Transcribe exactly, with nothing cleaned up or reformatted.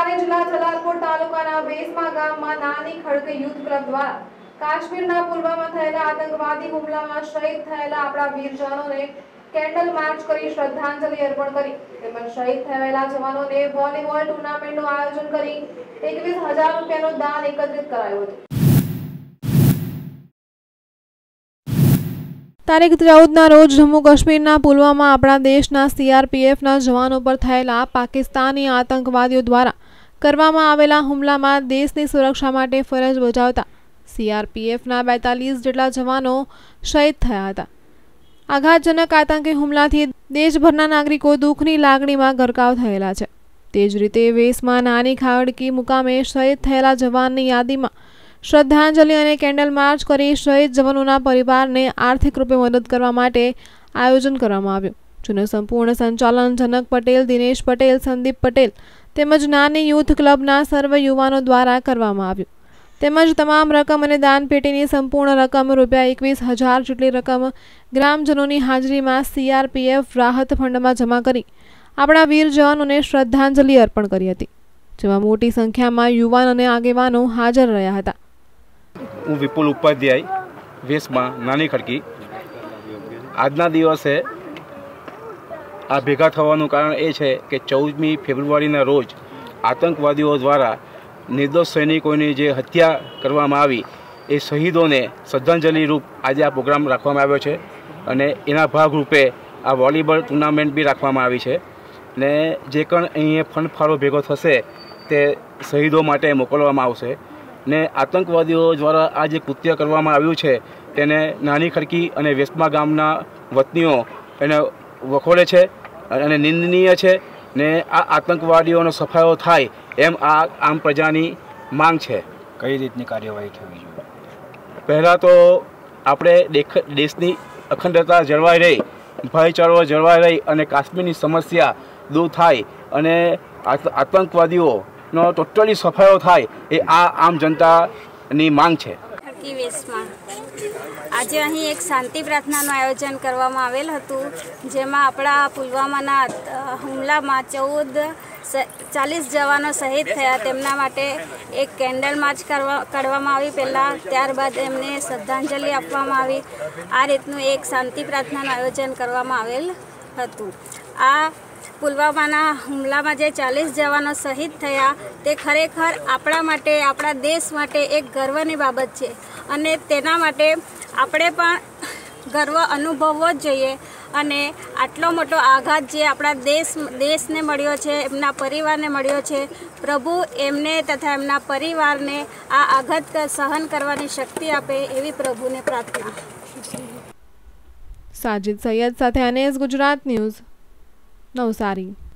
નવસારી જિલ્લા જલાલપુર તાલુકાના વેસમા ગામમાં નાની ખડકે યુથ ક્લબ દ્વારા કાશ્મીરના પુલવામા થયેલા આતંકવાદી હુમલામાં શહીદ થયેલા આપણા વીર જવાનોને કેન્ડલ માર્ચ કરી શ્રદ્ધાંજલિ અર્પણ કરી તેમજ શહીદ થયેલા જવાનોને વોલીબોલ ટુર્નામેન્ટનું આયોજન કરી એકવીસ હજાર રૂપિયાનું દાન એકત્રિત કરાયું હતું। તારીખ ચૌદ ના રોજ જમ્મુ કાશ્મીરના પુલવામા આપણા દેશના સીઆરપીએફના જવાનો પર થયેલા પાકિસ્તાની આતંકવાદીઓ દ્વારા કરવામાં આવેલા હુમલામાં દેશની સુરક્ષા માટે ફરજ બજાવતા સીઆરપીએફના બેતાલીસ જેટલા જવાનો શહીદ થયા હતા। આઘાતજનક આતંકી હુમલાથી દેશભરના નાગરિકો દુઃખની લાગણીમાં ગરકાવ થયેલા છે। તે જ રીતે વેસમાં નાની ખાવડકી મુકામે શહીદ થયેલા જવાનની યાદીમાં શ્રદ્ધાંજલિ અને કેન્ડલ માર્ચ કરી શહીદ જવાનોના પરિવારને આર્થિક રૂપે મદદ કરવા માટે આયોજન કરવામાં આવ્યું, જેનું સંપૂર્ણ સંચાલન જનક પટેલ, દિનેશ પટેલ, સંદીપ પટેલ તેમજ નાની યુથ ક્લબના સર્વ યુવાનો દ્વારા કરવામાં આવ્યું। તેમજ તમામ રકમ અને દાનપેટીની સંપૂર્ણ રકમ રૂપિયા એકવીસ હજાર જેટલી રકમ ગ્રામજનોની હાજરીમાં સીઆરપીએફ રાહત ફંડમાં જમા કરી આપણા વીર જવાનોને શ્રદ્ધાંજલિ અર્પણ કરી હતી, જેમાં મોટી સંખ્યામાં યુવાન અને આગેવાનો હાજર રહ્યા હતા। હું વિપુલ ઉપાધ્યાય, વેસમાં નાની ખડકી। આજના દિવસે આ ભેગા થવાનું કારણ એ છે કે ચૌદમી ફેબ્રુઆરીના રોજ આતંકવાદીઓ દ્વારા નિર્દોષ સૈનિકોની જે હત્યા કરવામાં આવી એ શહીદોને શ્રદ્ધાંજલિ રૂપ આજે આ પ્રોગ્રામ રાખવામાં આવ્યો છે અને એના ભાગરૂપે આ વોલીબોલ ટુર્નામેન્ટ બી રાખવામાં આવી છે ને જે પણ અહીંયા ફંડ ફાળો ભેગો થશે તે શહીદો માટે મોકલવામાં આવશે ને આતંકવાદીઓ દ્વારા આ જે કૃત્ય કરવામાં આવ્યું છે તેને નાની ખડકી અને વેસમા ગામના વતનીઓ એને વખોડે છે અને નિંદનીય છે ને આ આતંકવાદીઓનો સફાયો થાય એમ આ આમ પ્રજાની માંગ છે। કઈ રીતની કાર્યવાહી થવી જોઈએ? પહેલાં તો આપણે દેશની અખંડતા જળવાઈ રહી, ભાઈચારો જળવાઈ રહી અને કાશ્મીરની સમસ્યા દૂર થાય અને આતંકવાદીઓનો ટોટલી સફાયો થાય એ આ આમ જનતાની માંગ છે। આજે અહીં એક શાંતિ પ્રાર્થનાનું આયોજન કરવામાં આવેલ હતું, જેમાં આપણા પુલવામાના હુમલામાં ચૌદ ચાલીસ જવાનો શહીદ થયા, તેમના માટે એક કેન્ડલ માર્ચ કરવા કાઢવામાં આવી પહેલાં, ત્યારબાદ એમને શ્રદ્ધાંજલિ આપવામાં આવી। આ રીતનું એક શાંતિ પ્રાર્થનાનું આયોજન કરવામાં આવેલ હતું। આ પુલવામાના હુમલામાં જે ચાલીસ જવાનો શહીદ થયા તે ખરેખર આપણા માટે, આપણા દેશ માટે એક ગર્વની બાબત છે અને તેના માટે આપણે પણ ગર્વ અનુભવવો જ જોઈએ અને આટલો મોટો આઘાત જે આપણા દેશ દેશને મળ્યો છે, એમના પરિવારને મળ્યો છે, પ્રભુ એમને તથા એમના પરિવારને આ આઘાત સહન કરવાની શક્તિ આપે એવી પ્રભુને પ્રાર્થના। સાજિદ સૈયદ સાથે અનેસ, ગુજરાત ન્યૂઝ, નવસારી।